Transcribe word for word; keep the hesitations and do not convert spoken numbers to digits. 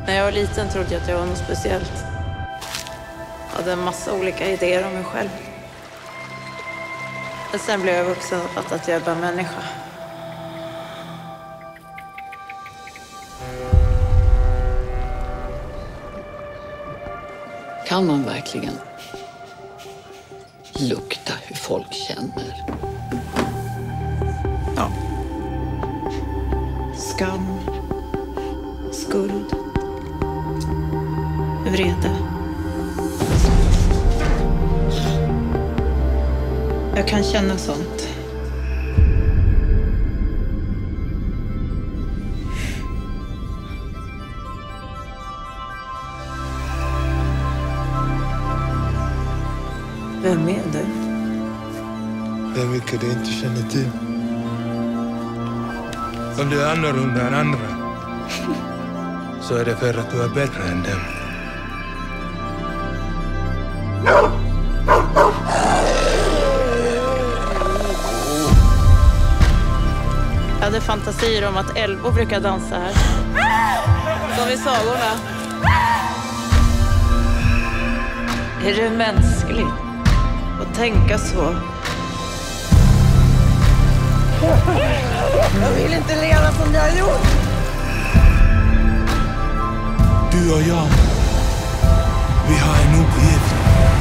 När jag var liten trodde jag att jag var något speciellt. Jag hade en massa olika idéer om mig själv. Men sen blev jag vuxen och fattade att jag är bara människa. Kan man verkligen lukta hur folk känner? Ja. Skam. Skuld. Vrede. Jag kan känna sånt. Vem är du? Vem vilka du inte känner till. Om du är annorlunda än andra så är det för att du är bättre än dem. Jag hade fantasier om att älvor brukar dansa här. Som i sagorna. Är det mänskligt att tänka så? Jag vill inte leva som jag har gjort. Du och jag, vi har en uppgift.